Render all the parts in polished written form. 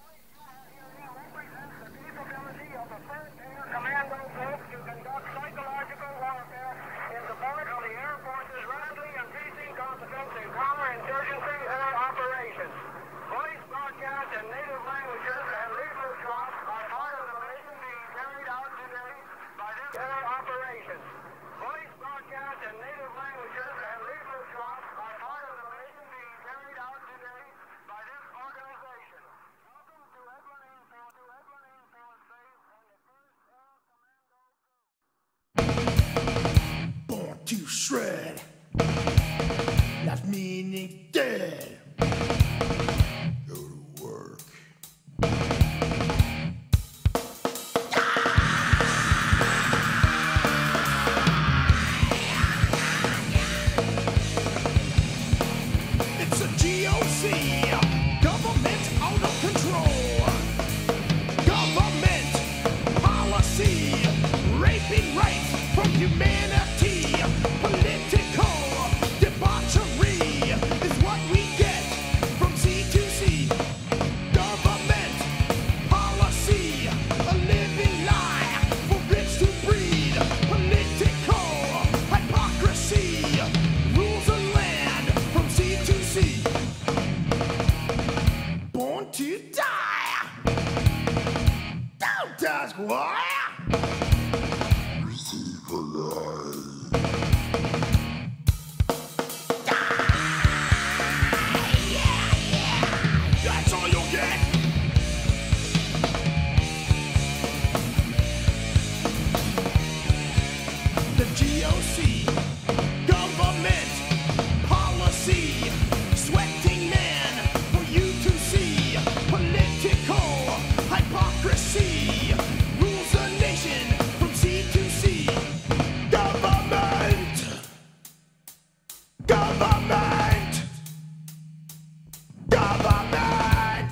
To shred, life meaning dead. Go to work. It's a GOC, government out of control. Government policy, raping rights from humanity. Political debauchery is what we get from C2C. Government policy, a living lie for rich to breed. Political hypocrisy rules the land from C2C. Born to die. Don't ask why. Receive a lie. That's all you'll get. The GOC, government policy, sweating man for you to see. Political hypocrisy rules the nation from C2C. Government, government, government.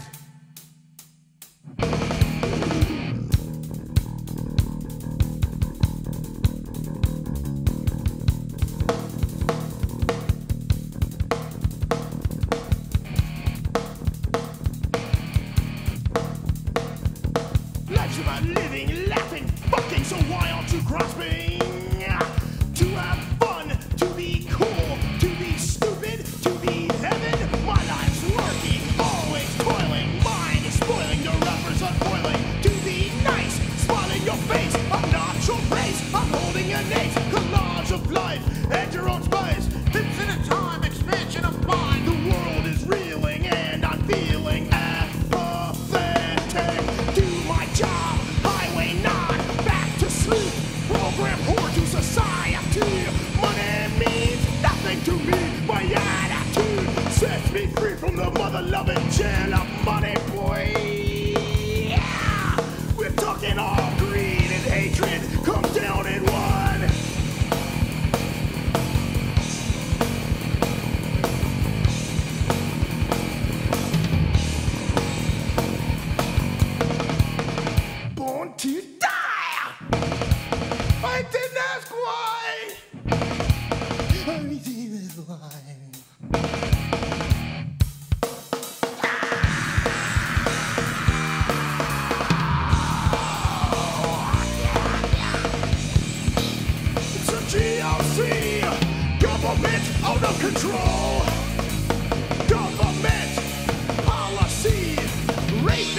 Life's about living, laughing, fucking, so why aren't you grasping? To have fun, to be cool, to be stupid, to be heaven. My life's working, always toiling. Mine is spoiling, your rappers uncoiling. To be nice, smile in your face. I'm not your race, I'm holding an ace. Collage of life, at your own spice. Infinite time, expansion of mind. The world is reeling and I'm feeling apathetic. Do my job, highway 9, back to sleep. Program whore to society. Money means nothing to me. My attitude sets me free from the mother-loving jail of money, boy. Yeah. We're talking all greed and hatred come down in one. Born to die. I didn't ask why. Everything is lying. It's a GOC, government out of control. Government policy, rape